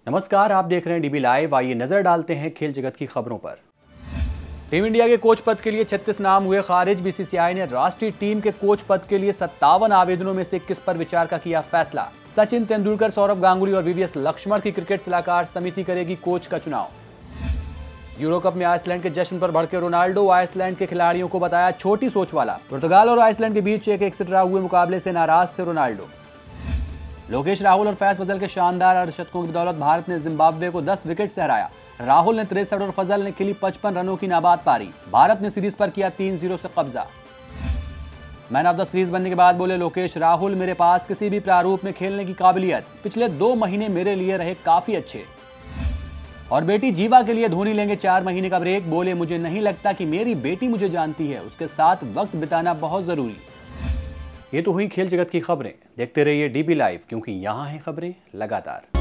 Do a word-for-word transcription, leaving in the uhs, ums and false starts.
नमस्कार, आप देख रहे हैं डीबी लाइव। आइए नजर डालते हैं खेल जगत की खबरों पर। टीम इंडिया के कोच पद के लिए छत्तीस नाम हुए खारिज। बीसीसीआई ने राष्ट्रीय टीम के कोच पद के लिए सत्तावन आवेदनों में से इक्कीस पर विचार का किया फैसला। सचिन तेंदुलकर, सौरव गांगुली और वीवीएस लक्ष्मण की क्रिकेट सलाहकार समिति करेगी कोच का चुनाव। यूरो कप में आइसलैंड के जश्न पर भड़के रोनाल्डो। आइसलैंड के खिलाड़ियों को बताया छोटी सोच वाला। पुर्तगाल और आइसलैंड के बीच एक एक से ड्रा हुए मुकाबले से नाराज थे रोनाल्डो। लोकेश राहुल और फैज फजल के शानदार अर्धशतकों की बदौलत भारत ने जिम्बाब्वे को दस विकेट से हराया। राहुल ने तिरसठ और फजल ने खेली पचपन रनों की नाबाद पारी। भारत ने सीरीज पर किया तीन जीरो से कब्जा। मैन ऑफ द सीरीज बनने के बाद बोले लोकेश राहुल, मेरे पास किसी भी प्रारूप में खेलने की काबिलियत। पिछले दो महीने मेरे लिए रहे काफी अच्छे। और बेटी जीवा के लिए धोनी लेंगे चार महीने का ब्रेक। बोले, मुझे नहीं लगता कि मेरी बेटी मुझे जानती है, उसके साथ वक्त बिताना बहुत जरूरी। ये तो हुई खेल जगत की खबरें। देखते रहिए डीबी लाइव, क्योंकि यहाँ हैं खबरें लगातार।